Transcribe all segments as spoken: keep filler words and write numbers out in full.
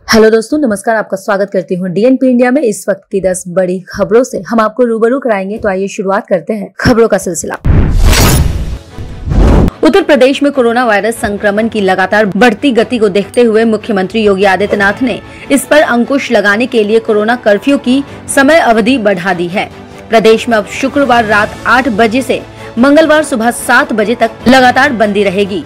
Hello दोस्तों, नमस्कार। आपका स्वागत करती हूँ डीएनपी इंडिया में। इस वक्त की दस बड़ी खबरों से हम आपको रूबरू कराएंगे। तो आइए शुरुआत करते हैं खबरों का सिलसिला। उत्तर प्रदेश में कोरोना वायरस संक्रमण की लगातार बढ़ती गति को देखते हुए मुख्यमंत्री योगी आदित्यनाथ ने इस पर अंकुश लगाने के लिए कोरोना कर्फ्यू की समय अवधि बढ़ा दी है। प्रदेश में अब शुक्रवार रात आठ बजे से मंगलवार सुबह सात बजे तक लगातार बंदी रहेगी।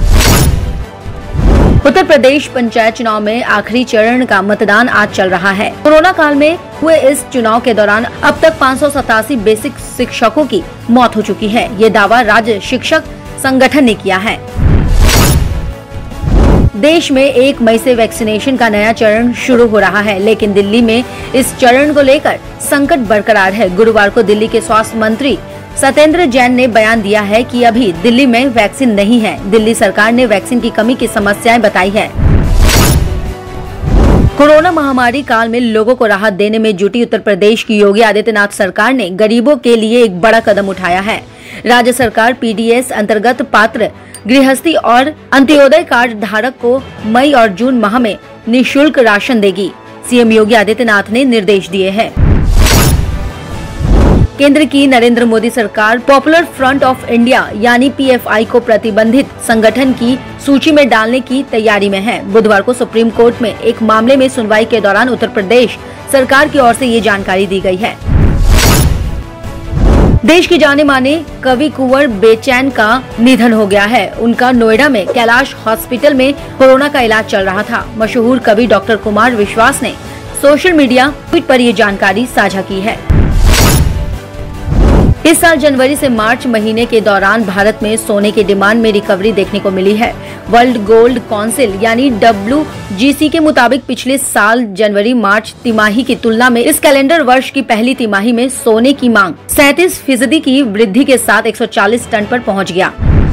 उत्तर प्रदेश पंचायत चुनाव में आखिरी चरण का मतदान आज चल रहा है। कोरोना काल में हुए इस चुनाव के दौरान अब तक पाँच सौ सतासी बेसिक शिक्षकों की मौत हो चुकी है। ये दावा राज्य शिक्षक संगठन ने किया है। देश में एक मई से वैक्सीनेशन का नया चरण शुरू हो रहा है, लेकिन दिल्ली में इस चरण को लेकर संकट बरकरार है। गुरुवार को दिल्ली के स्वास्थ्य मंत्री सत्येंद्र जैन ने बयान दिया है कि अभी दिल्ली में वैक्सीन नहीं है। दिल्ली सरकार ने वैक्सीन की कमी की समस्याएं बताई है। कोरोना महामारी काल में लोगों को राहत देने में जुटी उत्तर प्रदेश की योगी आदित्यनाथ सरकार ने गरीबों के लिए एक बड़ा कदम उठाया है। राज्य सरकार पीडीएस अंतर्गत पात्र गृहस्थी और अंत्योदय कार्ड धारक को मई और जून माह में निःशुल्क राशन देगी। सीएम योगी आदित्यनाथ ने निर्देश दिए हैं। केंद्र की नरेंद्र मोदी सरकार पॉपुलर फ्रंट ऑफ इंडिया यानी पीएफआई को प्रतिबंधित संगठन की सूची में डालने की तैयारी में है। बुधवार को सुप्रीम कोर्ट में एक मामले में सुनवाई के दौरान उत्तर प्रदेश सरकार की ओर से ये जानकारी दी गई है। देश के जाने माने कवि कुंवर बेचैन का निधन हो गया है। उनका नोएडा में कैलाश हॉस्पिटल में कोरोना का इलाज चल रहा था। मशहूर कवि डॉक्टर कुमार विश्वास ने सोशल मीडिया ट्वीट पर ये जानकारी साझा की है। इस साल जनवरी से मार्च महीने के दौरान भारत में सोने की डिमांड में रिकवरी देखने को मिली है। वर्ल्ड गोल्ड काउंसिल यानी डब्ल्यू जी सी के मुताबिक पिछले साल जनवरी मार्च तिमाही की तुलना में इस कैलेंडर वर्ष की पहली तिमाही में सोने की मांग सैंतीस फीसदी की वृद्धि के साथ एक सौ चालीस टन पर पहुंच गया।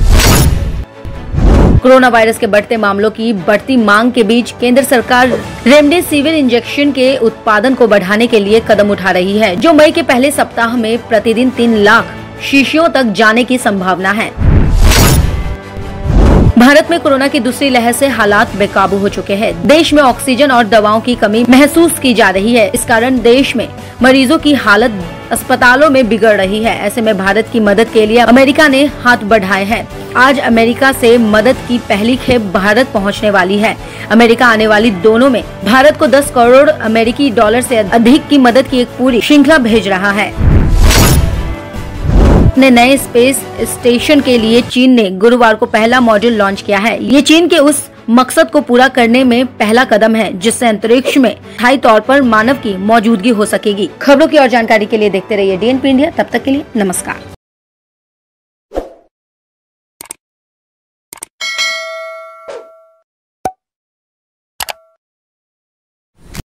कोरोना वायरस के बढ़ते मामलों की बढ़ती मांग के बीच केंद्र सरकार रेमडेसिविर इंजेक्शन के उत्पादन को बढ़ाने के लिए कदम उठा रही है, जो मई के पहले सप्ताह में प्रतिदिन तीन लाख शीशियों तक जाने की संभावना है। भारत में कोरोना की दूसरी लहर से हालात बेकाबू हो चुके हैं। देश में ऑक्सीजन और दवाओं की कमी महसूस की जा रही है। इस कारण देश में मरीजों की हालत अस्पतालों में बिगड़ रही है। ऐसे में भारत की मदद के लिए अमेरिका ने हाथ बढ़ाए हैं। आज अमेरिका से मदद की पहली खेप भारत पहुंचने वाली है। अमेरिका आने वाली दोनों में भारत को दस करोड़ अमेरिकी डॉलर से अधिक की मदद की एक पूरी श्रृंखला भेज रहा है। अपने नए स्पेस स्टेशन के लिए चीन ने गुरुवार को पहला मॉड्यूल लॉन्च किया है। ये चीन के उस मकसद को पूरा करने में पहला कदम है जिससे अंतरिक्ष में स्थायी तौर पर मानव की मौजूदगी हो सकेगी। खबरों की और जानकारी के लिए देखते रहिए डीएनपी इंडिया। तब तक के लिए नमस्कार।